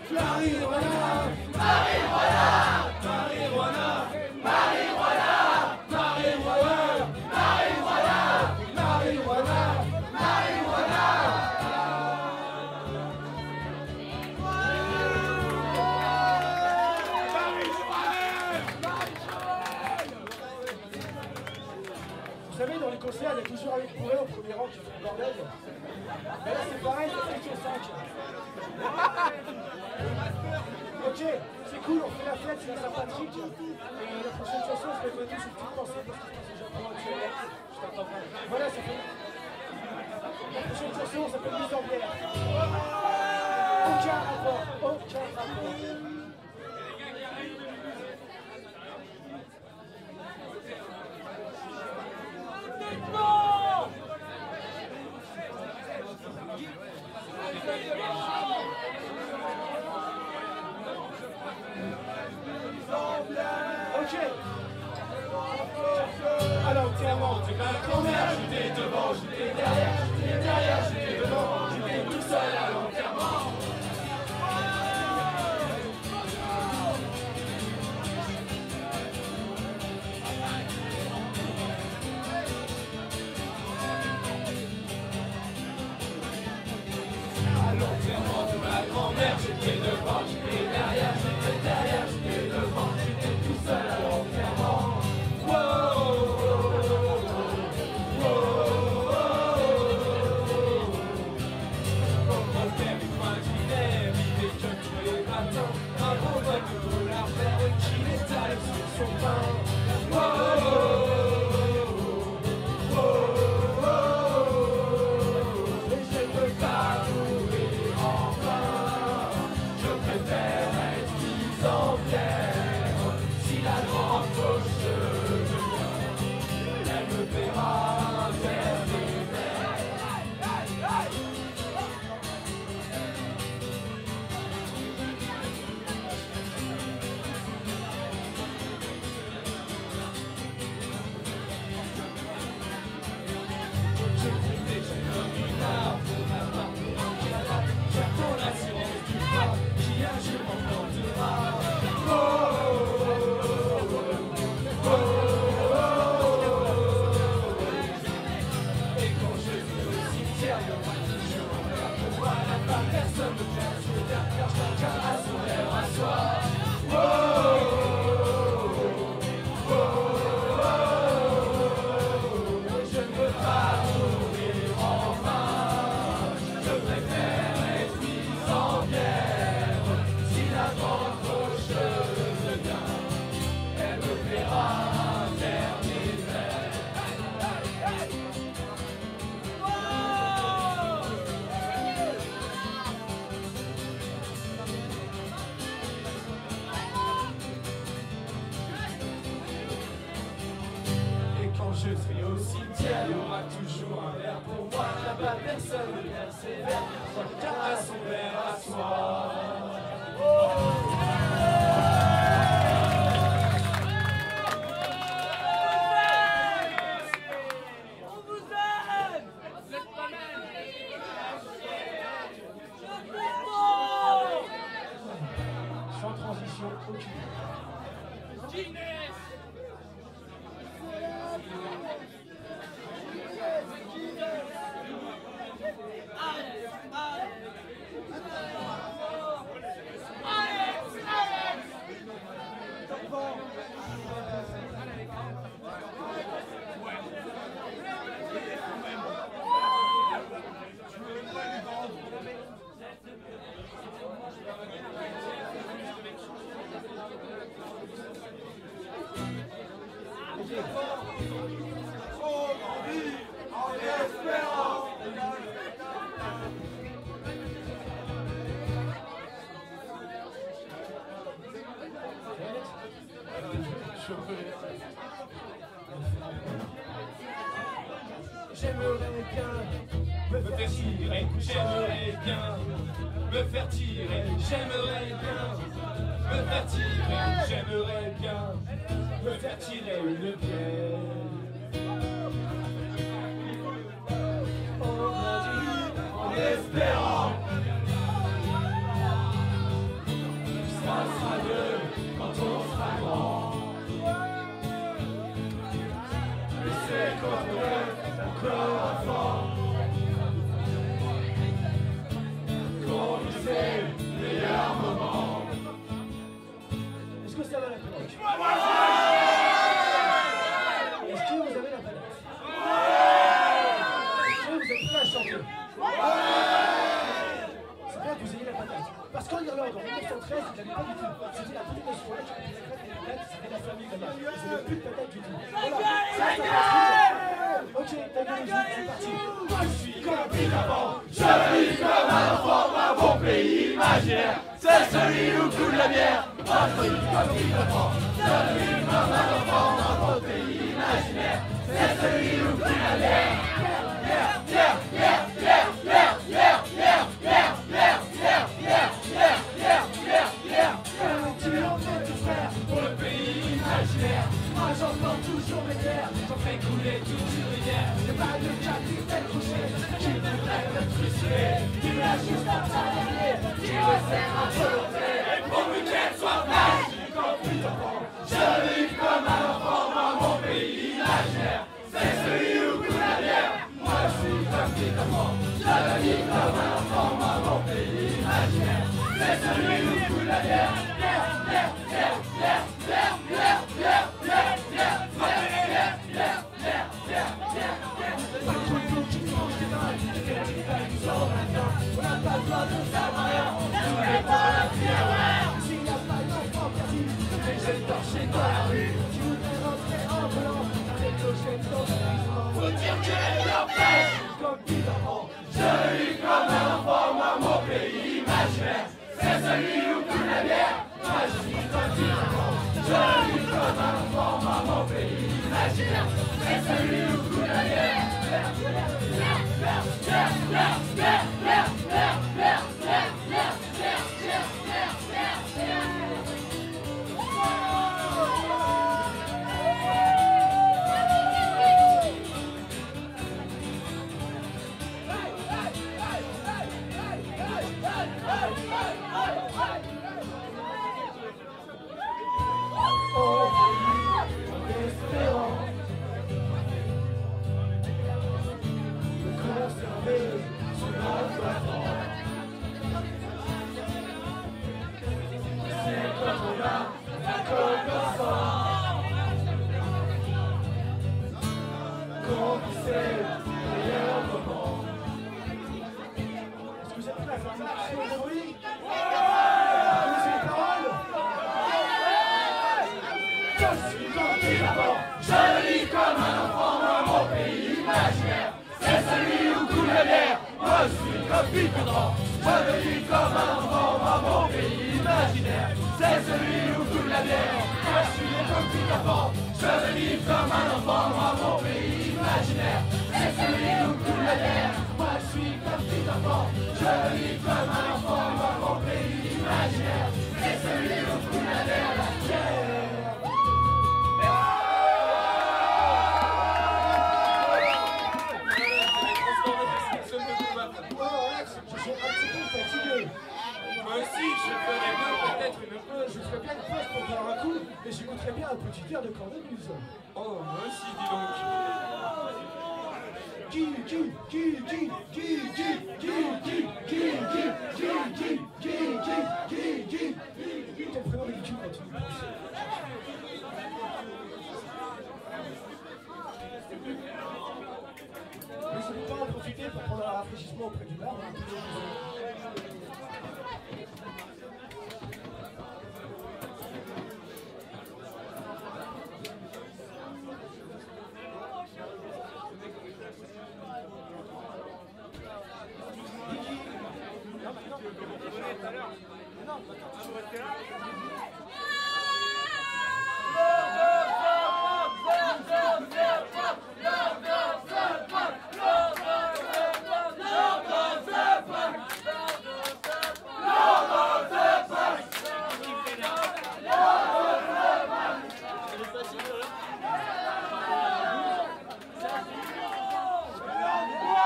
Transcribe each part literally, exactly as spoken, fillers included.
Marijuana, marijuana, marijuana, marijuana, marijuana, marijuana, marijuana, marijuana. Vous savez, dans les concerts, il y a toujours avec pourré au premier rang qui fait le bordel. Mais là, c'est pareil, c'est cinq sur cinq. Ok, c'est cool, on fait la fête, c'est sympathique. Et la prochaine chanson, je vais donner sur petite pensée parce que je pense que j'ai encore un tueur. Je t'attends pas. Voilà, c'est fait. La prochaine chanson s'appelle Mise en bière. Aucun rapport, aucun rapport. Ok. Alors, clairement, tu vas la grand-mère, j'étais devant, j'étais derrière, j'étais derrière, j'étais devant, j'étais tout seul à l'enterrement. À l'enterrement de ma grand-mère, j'étais devant, j'étais derrière, j'étais derrière, j'étais devant, j'étais tout seul à l'enterrement. Un gros vol de dollars vert qui l'étale sur son pain. Oh, oh, oh, oh, oh, oh. Et je ne peux pas mourir enfin. Je préfère être mis en pierre. Si la grande gauche vient, elle me verra vers les mers. J'attends l'assurance du pas qui un jour m'emportera. Oh, oh, oh, oh, oh, oh. Et quand je vais au cimetière, il y aura toujours un verre pour moi. Là-bas, personne ne perd sur le terre, car chacun a son verre à soi. Oh, oh, oh, oh, oh. Et je ne veux pas mourir enfin. Je préfère être mis en bière. Si la grande gauche vient, elle me verra vers mes vers. Et quand je serai au cimetière, il y aura toujours un verre pour moi. Là-bas, personne ne verse ses verres. Chacun a son verre à soi. On vous aime! Vous êtes pas mal! Sans transition aucune. Guinness! On vit en espérant. J'aimerais bien me faire tirer, j'aimerais bien me faire tirer, j'aimerais bien me faire tirer, j'aimerais bien me faire tirer une pierre. On grandit en espérant. sera mieux quand on sera grand. Mais c'est quand on est encore enfant qu'on vit ses meilleurs moments. Est-ce que ça va la palette? Est-ce que vous avez la palette? Est-ce que vous êtes prêts à chanter? C'est bien que vous ayez la patate. Parce qu'en Irlande, en mille neuf cent treize, il n'avait pas du tout. C'était la première nation là qui avait la patate, c'était la famille là-bas. Ils n'avaient plus de patate du tout. Voilà, ça, ça passe. Ok, ta gueule, c'est parti. Moi je suis comme évidemment, je vis comme un enfant dans mon pays imaginaire. C'est celui où coule la bière. Moi je vis comme évidemment, je vis comme un enfant dans mon pays imaginaire. C'est celui où coule la bière. Bière, bière, bière, bière, bière, bière, bière, bière, bière, bière, bière, bière, bière, bière, bière. Tu en fais tout frère pour le pays imaginaire. Moi j'entends toujours mes terres, j'en fais couler toute une rivière. Y'a pas de capitaine couché qui voudrait me frustrer. Tu me lâches juste un tas dernier, qui resserre à volonté. Et pour que qu'elle soit magique en plus d'enfant, je vis comme un enfant dans mon pays imaginaire. C'est celui où coule la bière. Moi je suis comme Peter-Pan, je vis comme un enfant dans mon pays imaginaire. C'est celui où coule la bière. Bière, bière, bière, bière, bière, bière, bière, bière, bière, bière, bière, bière, bière, bière, bière, bière. Pas de couteau qui mange des mains, et qu'elle dit pas du sang maintenant. On n'a pas besoin de savoir rien, on n'est pas la pierre. S'il n'y a pas d'enfant perdu, les jeunes torchés dans la rue. Tu voudrais rentrer en volant, avec clochettes dans le brisement. Faut dire qu'elle est en pêche, comme Peter-Pan. Je vis comme un enfant dans mon pays imaginaire. C'est celui où coule la bière. Moi je suis comme Peter-Pan. Je vis comme un enfant dans mon pays imaginaire. C'est celui où coule la bière. Bière, bière, bière, bière, bière, bière, bière, bière, bière, bière, bière, bière, bière, bière, bière, bière, bière.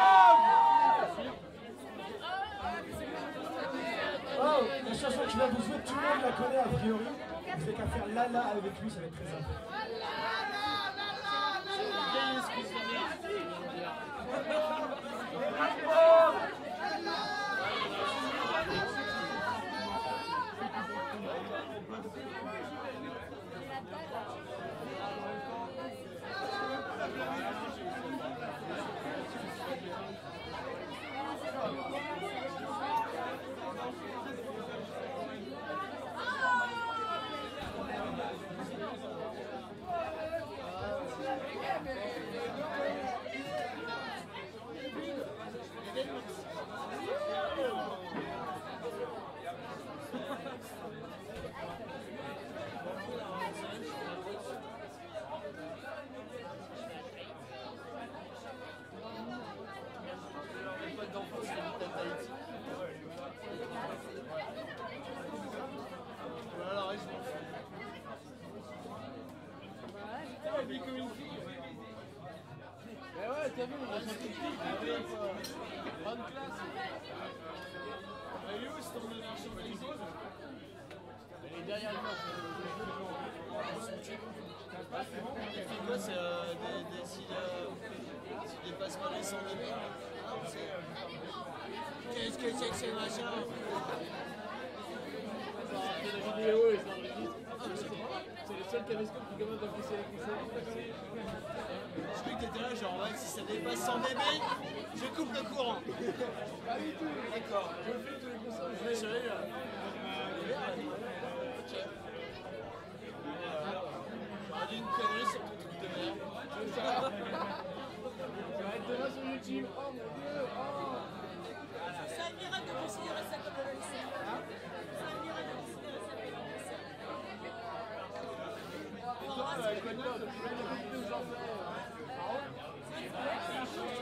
La chanson qui va vous vois que tout le monde la connaît a priori. Vous n'avez qu'à faire Lala avec lui, ça va être très simple. Mais ouais, t'as vu, on a chanté le clip, grande classe. Elle est où, c'est ton version valaisie? Elle est derrière le mort. C'est quoi, c'est euh, des, des, si, euh, si des passements sont débits. Qu'est-ce que c'est que ces machins? Ça a fait la vidéo et ça enregistre. C'est le seul caméscope qui commence à pousser la poussée. Je croyais que t'étais là, genre, ouais, si ça dépasse cent décibels, je coupe le courant. Pas du tout. D'accord. Je le fais tous les concerts. Je vais chercher là. Ok. On a dit une connerie sur ton truc de merde. Ça va être demain sur YouTube. Oh mon dieu. Oh. C'est un miracle de considérer ça comme un lycée. C'est un miracle de considérer ça comme un lycée. Et toi, avec quoi de neuf? Tu viens d'écouter où j'en fais? Ah ouais?